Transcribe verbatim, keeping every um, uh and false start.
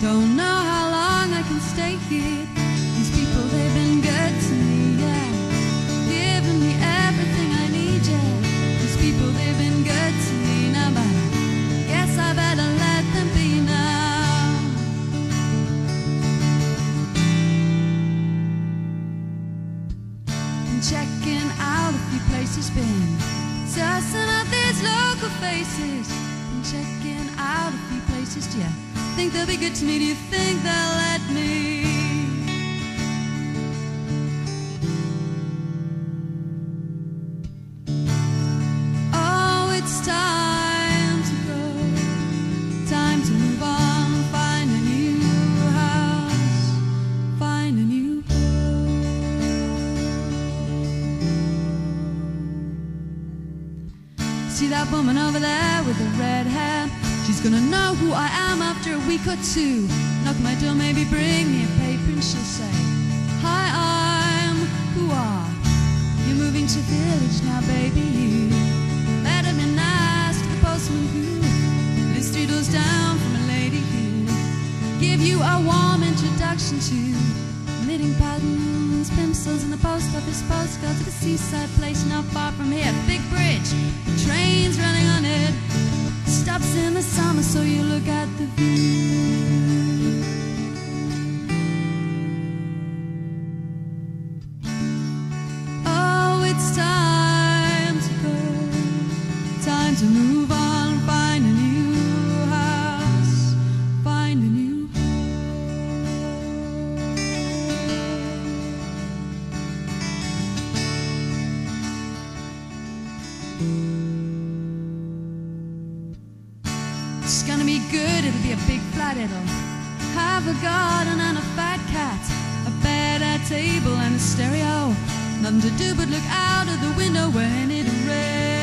Don't know how long I can stay here. These people, they've been good to me, yeah, giving me everything I need, yeah. These people, they've been good to me now, but I guess I better let them be now. Been checking out a few places, been sussing out these local faces. Been checking out a few places, yeah. Think they'll be good to me? Do you think they'll let me? Oh, it's time to go, time to move on, find a new house, find a new home. See that woman over there with the red hair? She's gonna know who I am after a week or two. Knock my door, maybe bring me a paper, and she'll say, hi, I'm who are. You're moving to village now, baby, you better be nice to the postman who lives three doors down from a lady who give you a warm introduction to knitting patterns, pencils, and the post office postcards at a seaside place not far from here. Big bridge, trains running on it, stops in the summer so you look at the view. Oh, it's time to go, time to move on, find a new house, find a new It's gonna be good, it'll be a big flat, it'll have a garden and a fat cat, a bed, a table and a stereo. Nothing to do but look out of the window when it rains.